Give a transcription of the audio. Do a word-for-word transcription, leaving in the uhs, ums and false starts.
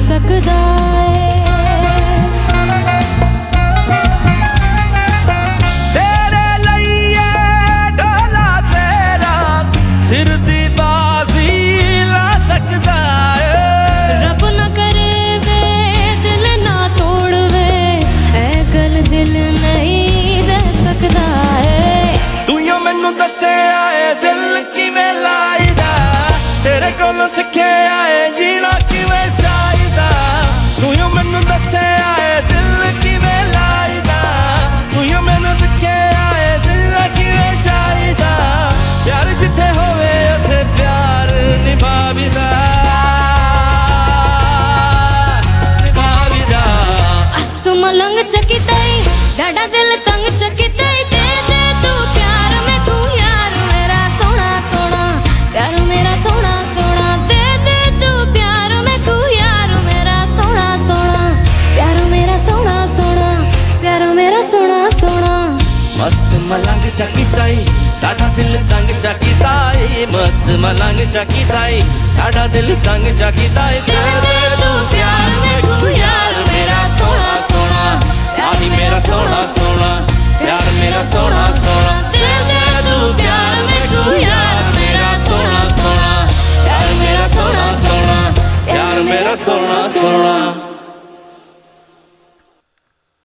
सकदा है। तेरे लिए ढोला तेरा सिर दी बाजी ला सकदा है। रब ना करे वे दिल ना तोड़ वे, ऐ गल दिल नहीं सह सकदा है। तू यो मैनू दसे आए दिल किवें लाईदा, तेरे कोलों सिखे आए जीना किवें चाहीदा। तू यो मैनू दसे आए दिल किवें लाईदा, तू यो मैनू दिखे आए दिल किवें चाहीदा। प्यार जिथे होवे उथे प्यार निभावीदा निभावीदा। अस्त मलंग चकिताई डाडा दिल तंग चकिताई, दे दे तू प्यार में तू यार मेरा सोना सोना, प्यार मेरा सोना सोना, दे दे तू प्यार में तू यार मेरा सोना सोना, प्यार मेरा सोना सोना, प्यार मेरा सोना सोना। मस्त मलंग चकिताई डाडा दिल तंग चकिताई, मस्त मलंग चकिताई डाडा दिल तंग चकिताई। दे दे तू प्यार में तू यार मेरा सोना सोना, प्यार मेरा सोना सोना, प्यार मेरा सोना सोना।